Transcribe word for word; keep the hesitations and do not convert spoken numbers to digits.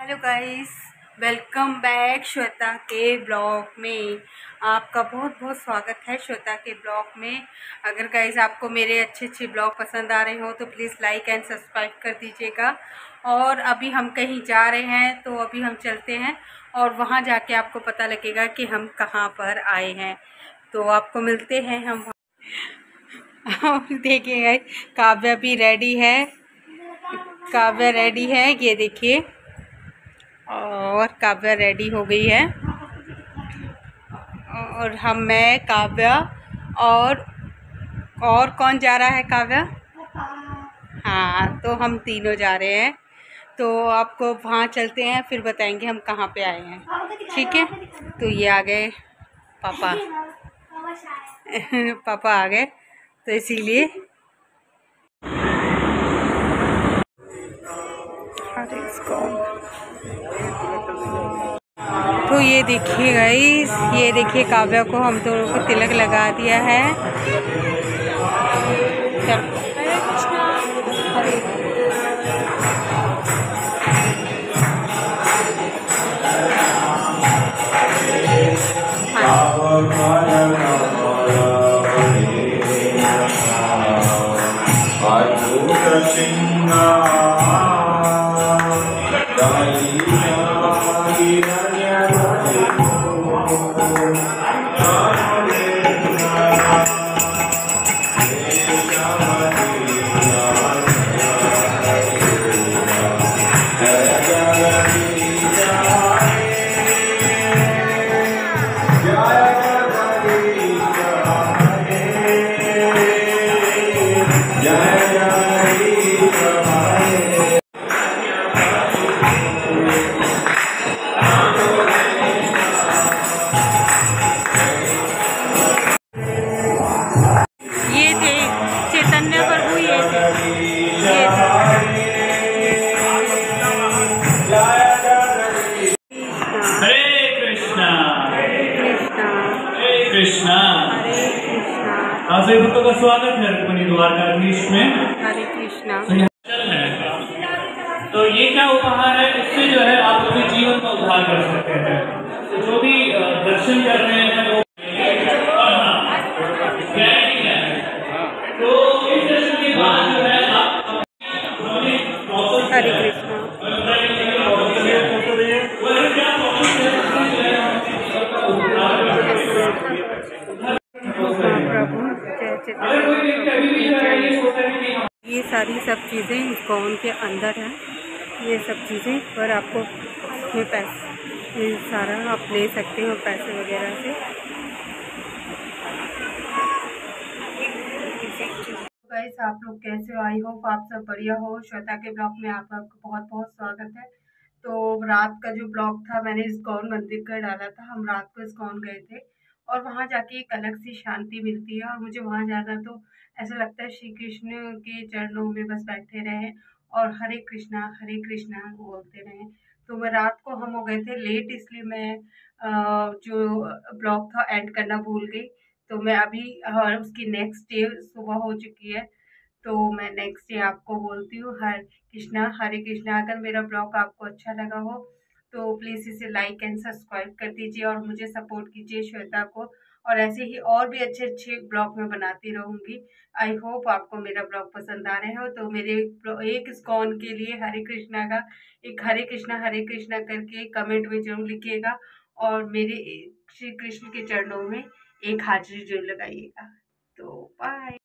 Hello guys, welcome back Shweta के blog में। आपका बहुत बहुत स्वागत है श्वेता के ब्लॉग में। अगर गाइस आपको मेरे अच्छे अच्छे ब्लॉग पसंद आ रहे हो तो प्लीज़ लाइक एंड सब्सक्राइब कर दीजिएगा। और अभी हम कहीं जा रहे हैं तो अभी हम चलते हैं और वहाँ जाके आपको पता लगेगा कि हम कहाँ पर आए हैं। तो आपको मिलते हैं हम। और देखिए गाइस, काव्या भी रेडी है। काव्या रेडी है, ये देखिए। और काव्या रेडी हो गई है और हम मैं काव्या और और कौन जा रहा है? काव्या। हाँ, तो हम तीनों जा रहे हैं। तो आपको वहाँ चलते हैं, फिर बताएंगे हम कहाँ पे आए हैं। ठीक है, तो ये आ गए पापा। पापा आ गए तो इसीलिए तो ये देखिए गाइस, ये देखिए काव्या को हम दोनों को तिलक लगा दिया है। आपसे भक्तों का स्वागत है रुक्मिणी द्वारकाधीश में। हरे कृष्णा। तो ये क्या उपहार है, इससे जो है आप अपने जीवन का उद्धार कर सकते हैं। तो जो भी दर्शन कर रहे हैं वो तो इस दर्शन के बाद जो है आप हरे कृष्णा। ये सारी सब चीज़ें इस्कॉन के अंदर हैं। ये सब चीज़ें पर आपको इसमें पैसे, ये सारा आप ले सकते हो पैसे वगैरह से। गाइस, आप लोग कैसे हो? आई होप आप सब बढ़िया हो। श्वेता के ब्लॉग में आपका बहुत बहुत स्वागत है। तो रात का जो ब्लॉग था मैंने इस्कॉन मंदिर का डाला था। हम रात को इस्कॉन गए थे और वहाँ जाके एक अलग सी शांति मिलती है और मुझे वहाँ जाना तो ऐसा लगता है श्री कृष्ण के चरणों में बस बैठे रहें और हरे कृष्णा हरे कृष्णा बोलते रहें। तो मैं रात को हम हो गए थे लेट, इसलिए मैं जो ब्लॉग था एंड करना भूल गई। तो मैं अभी और उसकी नेक्स्ट डे सुबह हो चुकी है, तो मैं नेक्स्ट डे आपको बोलती हूँ हरे कृष्णा हरे कृष्णा। अगर मेरा ब्लॉग आपको अच्छा लगा हो तो प्लीज़ इसे लाइक एंड सब्सक्राइब कर दीजिए और मुझे सपोर्ट कीजिए श्वेता को। और ऐसे ही और भी अच्छे अच्छे ब्लॉग में बनाती रहूँगी। आई होप आपको मेरा ब्लॉग पसंद आ रहे हो। तो मेरे एक इस्कॉन के लिए हरे कृष्णा का एक हरे कृष्णा हरे कृष्णा करके कमेंट में जरूर लिखिएगा और मेरे श्री कृष्ण के चरणों में एक हाजिरी जरूर लगाइएगा। तो बाय।